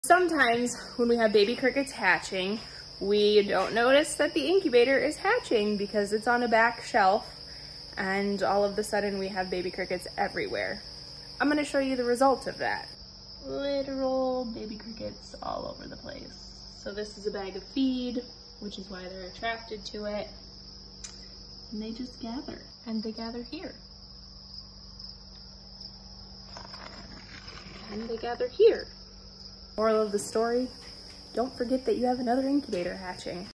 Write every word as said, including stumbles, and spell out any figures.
Sometimes when we have baby crickets hatching, we don't notice that the incubator is hatching because it's on a back shelf, and all of a sudden we have baby crickets everywhere. I'm gonna show you the result of that. Literal baby crickets all over the place. So this is a bag of feed, which is why they're attracted to it. And they just gather, and they gather here. And they gather here. Moral of the story, don't forget that you have another incubator hatching.